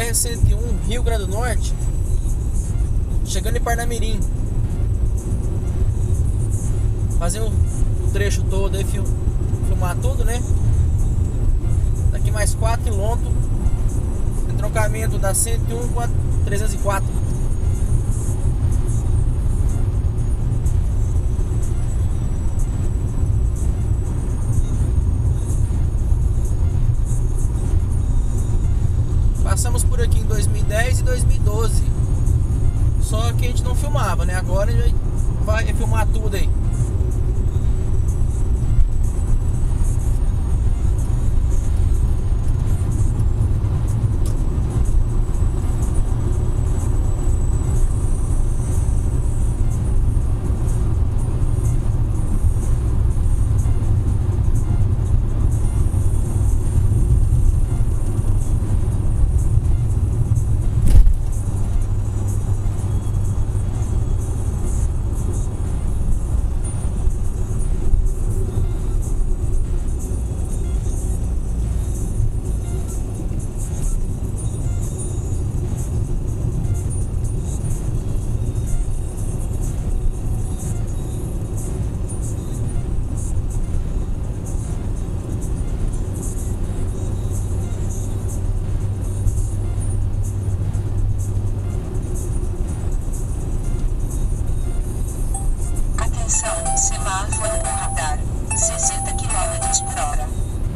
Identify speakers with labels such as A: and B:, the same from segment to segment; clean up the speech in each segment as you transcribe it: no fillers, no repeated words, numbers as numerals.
A: BR-101, Rio Grande do Norte, chegando em Parnamirim. Fazer o trecho todo aí, filmar tudo, né? Daqui mais 4 km, entroncamento da 101 com a 304. Passamos por aqui em 2010 e 2012. Só que a gente não filmava, né? Agora a gente vai filmar tudo aí.
B: Semáforo com radar, 60 km/h.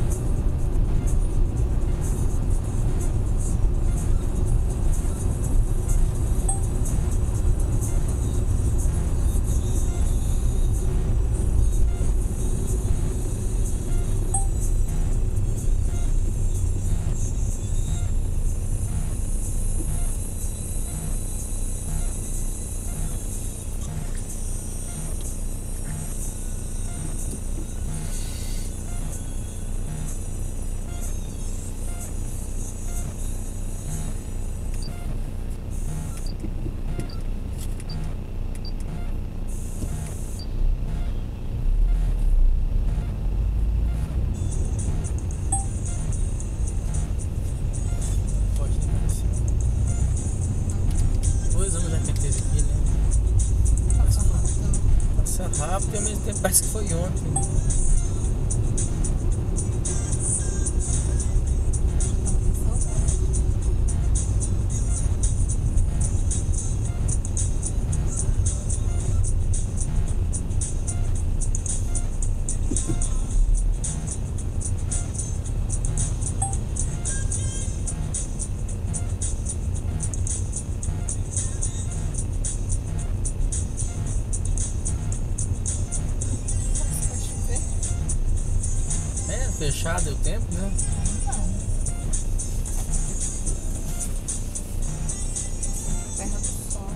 A: Rápido e ao mesmo tempo parece que foi ontem. Fechado é o tempo, né?
C: Terra do Sol.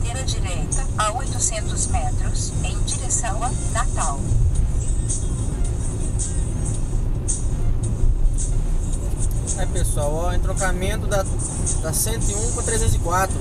B: manter à direita a 800 metros, em direção a Natal.
A: Aí pessoal, ó, entrocamento da 101 com a 304.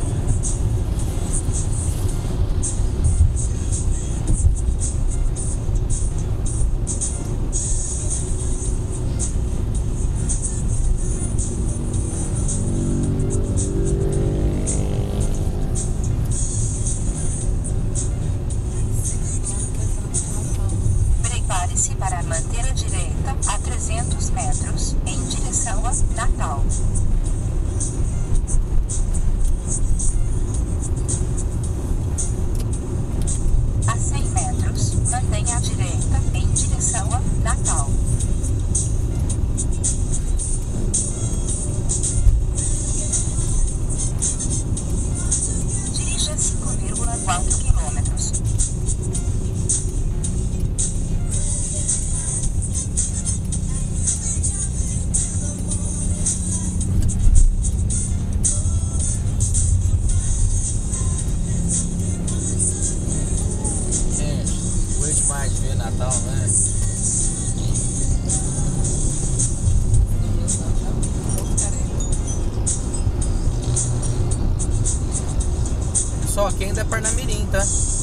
B: Prepare-se para manter à direita a 300 metros, em direção a Natal. A 100 metros, mantenha à direita, em direção a Natal. Dirija 5,4 quilômetros.
A: Mais ver Natal, né? Só que ainda é Parnamirim, tá?